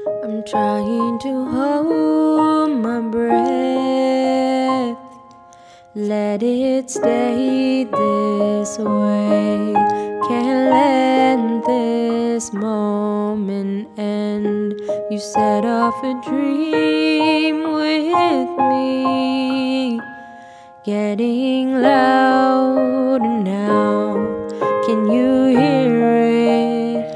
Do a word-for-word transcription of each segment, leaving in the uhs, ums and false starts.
I'm trying to hold my breath, let it stay this way. Can't let this moment end. You set off a dream with me, getting louder now. Can you hear it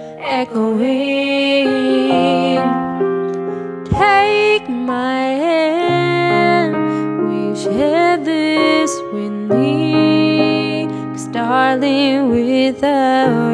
echoing? Take my hand, we share this with me, 'cause darling, without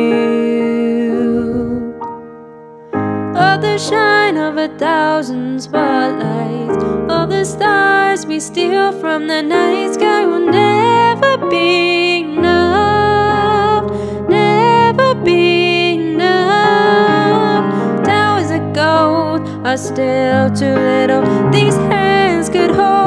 you, of the shine of a thousand spotlights, of the stars we steal from the night sky, will never be enough, never be enough. Towers of gold are still too little. These hands could hold